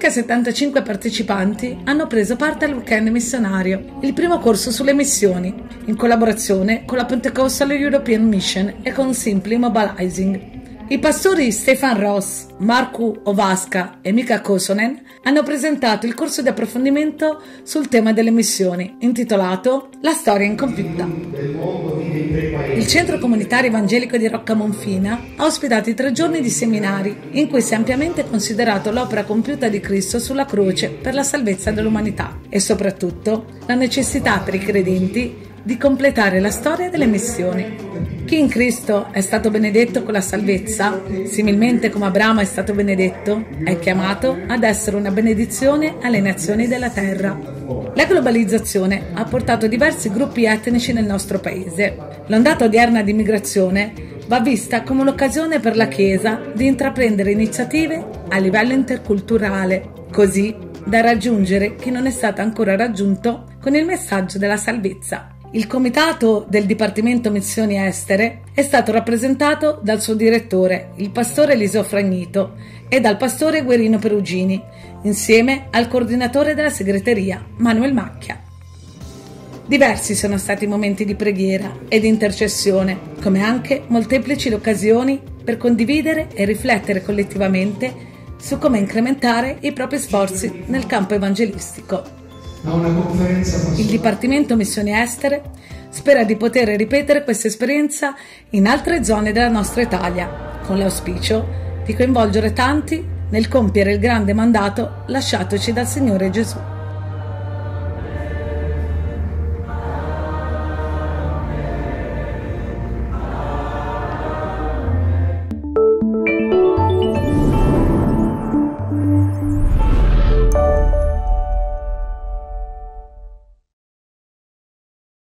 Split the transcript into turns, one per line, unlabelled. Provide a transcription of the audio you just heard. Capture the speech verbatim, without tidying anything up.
Circa settantacinque partecipanti hanno preso parte al weekend missionario, il primo corso sulle missioni, in collaborazione con la Pentecostal European Mission e con Simply Mobilizing. I pastori Stefan Ross, Markku Ovaska e Mika Kosonen hanno presentato il corso di approfondimento sul tema delle missioni, intitolato La storia incompiuta. Il Centro Comunitario Evangelico di Rocca Monfina ha ospitato tre giorni di seminari in cui si è ampiamente considerato l'opera compiuta di Cristo sulla croce per la salvezza dell'umanità e soprattutto la necessità per i credenti di completare la storia delle missioni. Chi in Cristo è stato benedetto con la salvezza, similmente come Abramo è stato benedetto, è chiamato ad essere una benedizione alle nazioni della terra. La globalizzazione ha portato diversi gruppi etnici nel nostro paese. L'ondata odierna di immigrazione va vista come un'occasione per la Chiesa di intraprendere iniziative a livello interculturale, così da raggiungere chi non è stato ancora raggiunto con il messaggio della salvezza. Il comitato del Dipartimento Missioni Estere è stato rappresentato dal suo direttore, il pastore Eliseo Fragnito, e dal pastore Guerino Perugini, insieme al coordinatore della segreteria, Manuel Macchia. Diversi sono stati i momenti di preghiera e di intercessione, come anche molteplici le occasioni per condividere e riflettere collettivamente su come incrementare i propri sforzi nel campo evangelistico. Il Dipartimento Missioni Estere spera di poter ripetere questa esperienza in altre zone della nostra Italia, con l'auspicio di coinvolgere tanti nel compiere il grande mandato lasciatoci dal Signore Gesù.